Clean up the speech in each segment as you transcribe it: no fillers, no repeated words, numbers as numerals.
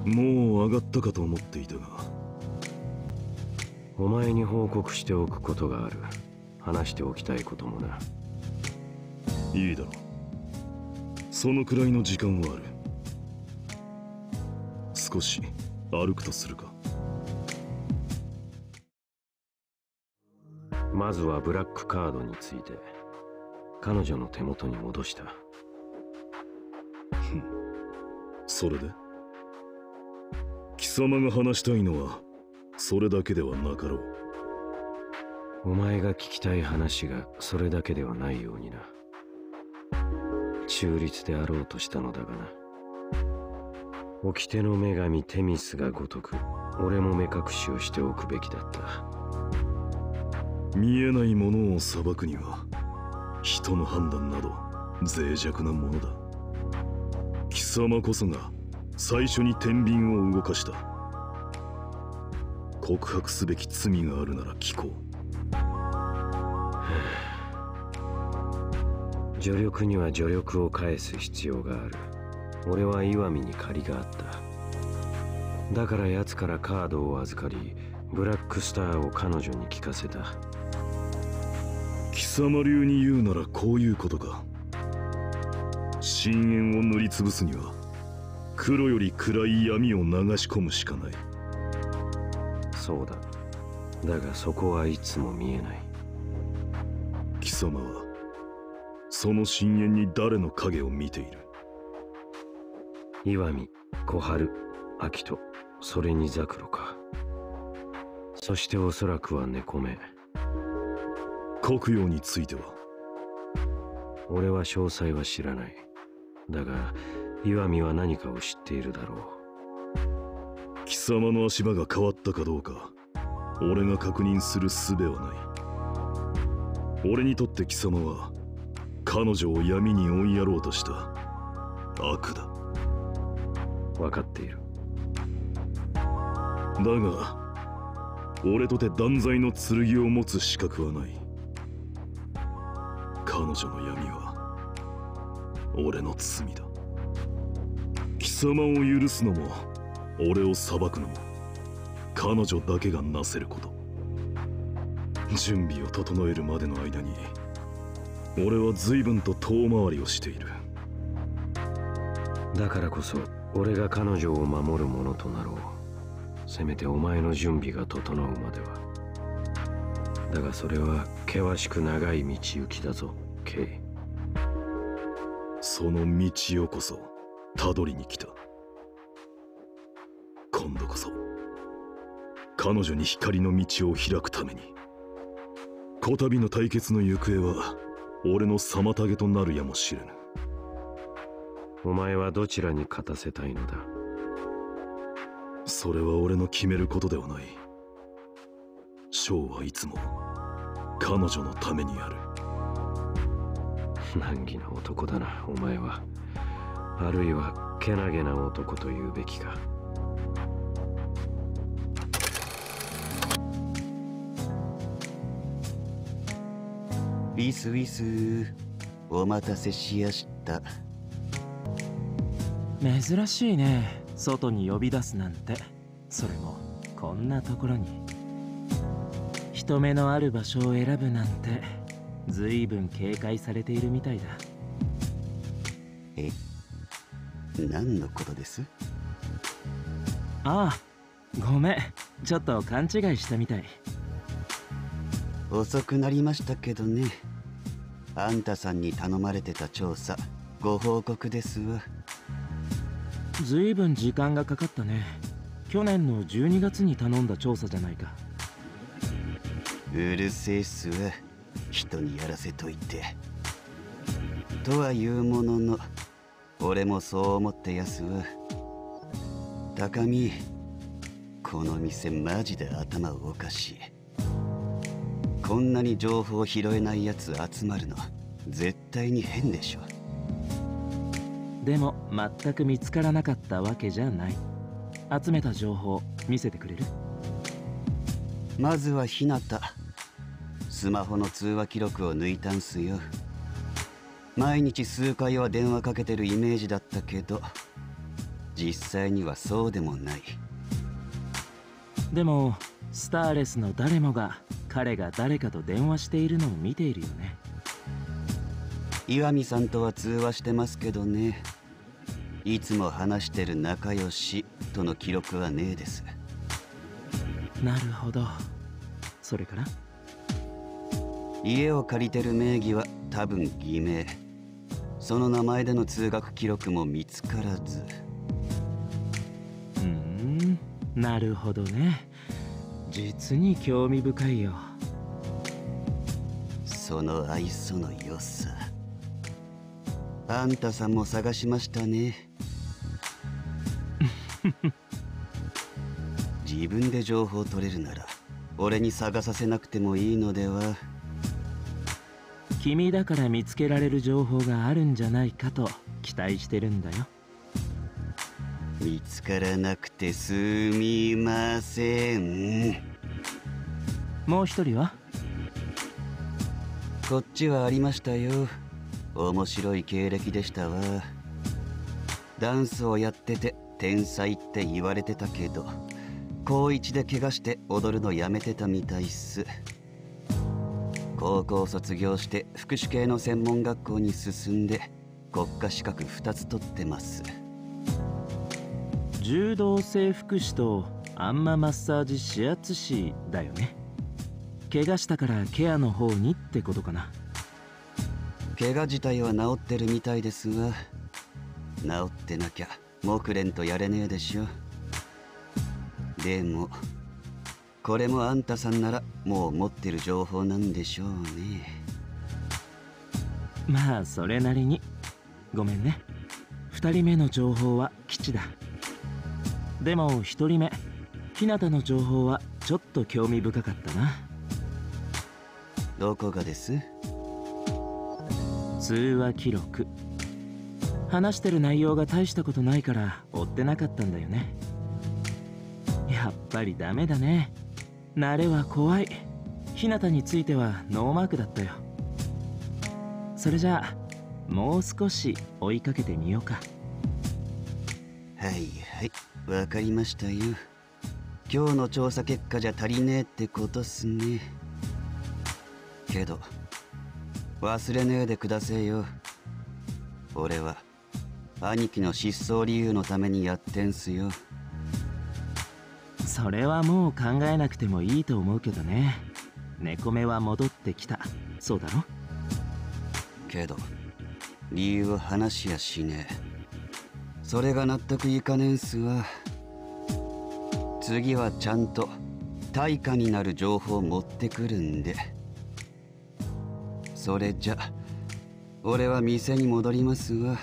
もう上がったかと思っていたが。 お前に報告しておくことがある。話しておきたいこともな。 いいだろう。そのくらいの時間はある。少し歩くとするか。 まずはブラックカードについて。彼女の手元に戻した。 それで貴様が話したいのはそれだけではなかろう。 お前が聞きたい話がそれだけではないようにな。中立であろうとしたのだがな。掟の女神テミスが如く、俺も目隠しをしておくべきだった。 見えないものを裁くには人の判断など脆弱なものだ。貴様こそが最初に天秤を動かした。告白すべき罪があるなら聞こう。 助力には助力を返す必要がある。俺は岩見に借りがあった。だから奴からカードを預かり、ブラックスターを彼女に聞かせた。 貴様流に言うならこういうことか。深淵を塗りつぶすには黒より暗い闇を流し込むしかない。 そうだ。だがそこはいつも見えない。 貴様はその深淵に誰の影を見ている？ 岩見、小春、秋人、それにザクロか。そしておそらくは猫目。 黒曜については俺は詳細は知らない。だが岩見は何かを知っているだろう。 貴様の足場が変わったかどうか俺が確認する術はない。俺にとって貴様は彼女を闇に追いやろうとした悪だ。 分かっている。 だが俺とて断罪の剣を持つ資格はない。彼女の闇は俺の罪だ。貴様を許すのも俺を裁くのも彼女だけがなせること。準備を整えるまでの間に俺は随分と遠回りをしている。 だからこそ俺が彼女を守る者となろう。せめてお前の準備が整うまでは。だがそれは険しく長い道行きだぞ、ケイ。 その道をこそたどりに来た。今度こそ彼女に光の道を開くために。こたびの対決の行方は俺の妨げとなるやもしれぬ。 お前はどちらに勝たせたいのだ？ それは俺の決めることではない。勝はいつも彼女のためにある。 難儀な男だな、お前は。あるいはけなげな男と言うべきか。 ウィスウィス、お待たせしやした。 珍しいね、外に呼び出すなんて。それもこんなところに。人目のある場所を選ぶなんて随分警戒されているみたいだ。 え、何のことです？ ああ、ごめん、ちょっと勘違いしたみたい。 遅くなりましたけどね。あんたさんに頼まれてた調査ご報告ですわ。 随分時間がかかったね。去年の12月に頼んだ調査じゃないか。 うるせえっすわ、人にやらせといて。とは言うものの、俺もそう思ってやすわ。高見、この店マジで頭おかしい。こんなに情報拾えないやつ集まるの絶対に変でしょ。 でも全く見つからなかったわけじゃない。集めた情報見せてくれる？ まずはひなた。スマホの通話記録を抜いたんすよ。毎日数回は電話かけてるイメージだったけど、 実際にはそうでもない。 でもスターレスの誰もが彼が誰かと電話しているのを見ているよね。 岩見さんとは通話してますけどね。いつも話してる仲良しとの記録はねえです。 なるほど。それから家を借りてる名義は多分偽名。その名前での通学記録も見つからず。 なるほどね。実に興味深いよ。 その愛想の良さ。あんたさんも探しましたね。自分で情報取れるなら俺に探させなくてもいいのでは。 君だから見つけられる情報があるんじゃないかと期待してるんだよ。 見つからなくてすみません。 もう一人は？ こっちはありましたよ。面白い経歴でしたわ。ダンスをやってて天才って言われてたけど、高1で怪我して踊るのやめてたみたいっす。高校卒業して福祉系の専門学校に進んで国家資格2つ取ってます。 柔道整復師とアンママッサージ指圧師だよね。怪我したからケアの方にってことかな。 怪我自体は治ってるみたいですが、治ってなきゃ木蓮とやれねえでしょ。でもこれもあんたさんならもう持ってる情報なんでしょうね。 まあそれなりに。ごめんね。2人目の情報は基地だ。でも1人目日向の情報はちょっと興味深かったな。 どこがです？ 通話記録。話してる内容が大したことないから追ってなかったんだよね。やっぱりダメだね。慣れは怖い。日向についてはノーマークだったよ。それじゃあもう少し追いかけてみようか。 はいはい、わかりましたよ。今日の調査結果じゃ足りねえってことっすね。けど忘れねえでくだせえよ。俺は兄貴の失踪理由のためにやってんすよ。 それはもう考えなくてもいいと思うけどね。猫目は戻ってきた。そうだろ？ けど理由を話しやしねえ。それが納得いかねえんすわ。次はちゃんと対価になる情報を持ってくるんで。それじゃ俺は店に戻りますわ。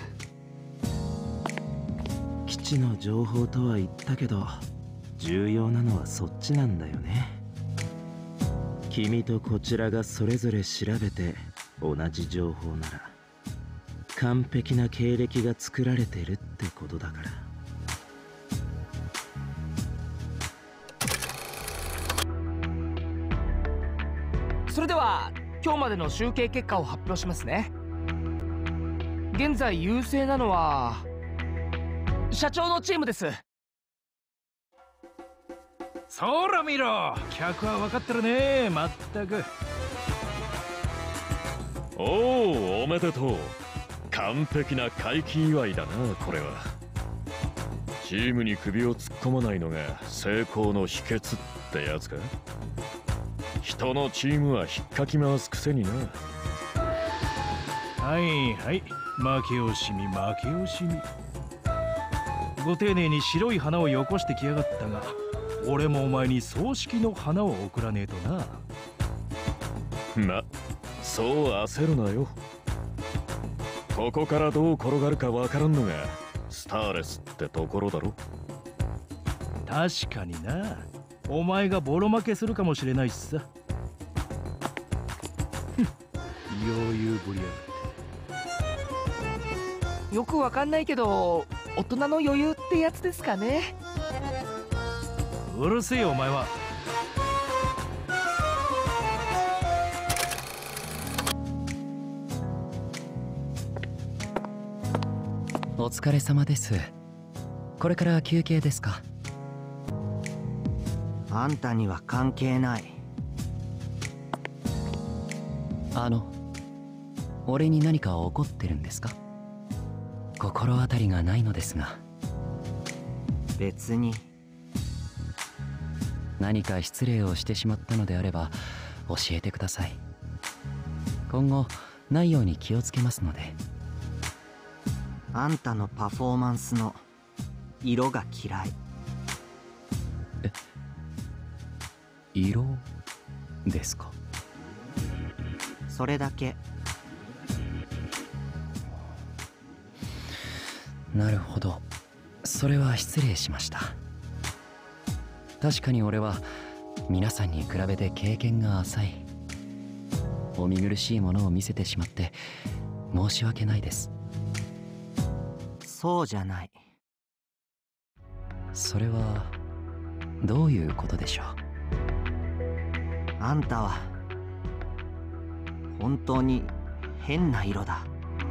基地の情報とは言ったけど重要なのはそっちなんだよね。君とこちらがそれぞれ調べて同じ情報なら完璧な経歴が作られてるってことだから。 それでは今日までの集計結果を発表しますね。現在優勢なのは社長のチームです。 そら見ろ、客は分かってるね。まったく。 おお、おめでとう。完璧な回帰祝いだな。これはチームに首を突っ込まないのが成功の秘訣ってやつか。人のチームは引っかき回すくせにな。 はいはい、負け惜しみ負け惜しみ。ご丁寧に白い花をよこしてきやがったが、俺もお前に葬式の花を送らねえとな。 ま、そう焦るなよ。ここからどう転がるかわからんのがスターレスってところだろ。 確かにな。お前がボロ負けするかもしれないしさ。余裕ぶりやがって。 よくわかんないけど大人の余裕ってやつですかね。 うるせえよお前は。 お疲れ様です。 これから休憩ですか？ あんたには関係ない。 俺に何か怒ってるんですか？心当たりがないのですが。 別に。 何か失礼をしてしまったのであれば教えてください。今後ないように気をつけますので。 あんたのパフォーマンスの色が嫌い。 色ですか？ それだけ。 なるほど、それは失礼しました。確かに俺は皆さんに比べて経験が浅い。お見苦しいものを見せてしまって申し訳ないです。 そうじゃない。 それはどういうことでしょう？ あんたは本当に変な色だ。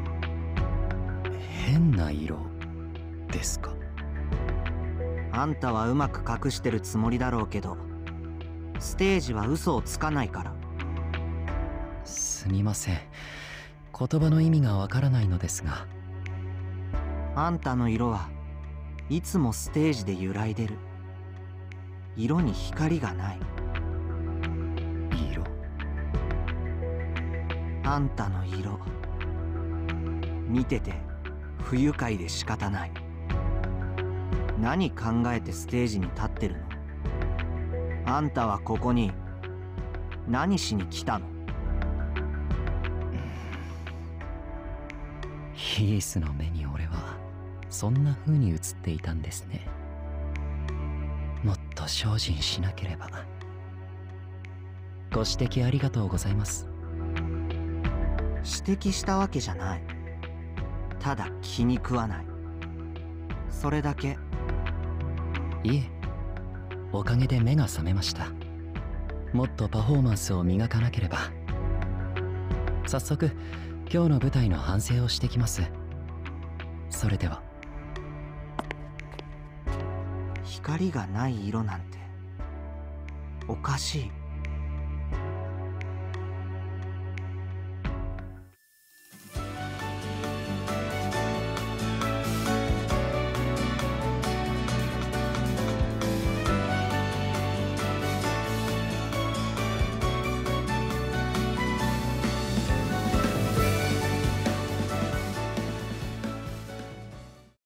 変な色ですか？ あんたはうまく隠してるつもりだろうけど、ステージは嘘をつかないから。 すみません、言葉の意味がわからないのですが。 あんたの色はいつもステージで揺らいでる。色に光がない。 色？ あんたの色見てて不愉快で仕方ない。何考えてステージに立ってるの？あんたはここに何しに来たの？ ヒースの目に俺はそんな風に映っていたんですね。もっと精進しなければ。ご指摘ありがとうございます。 指摘したわけじゃない。ただ気に食わない。それだけ。 いえ、おかげで目が覚めました。もっとパフォーマンスを磨かなければ。早速今日の舞台の反省をしてきます。それでは。 光がない色なんておかしい。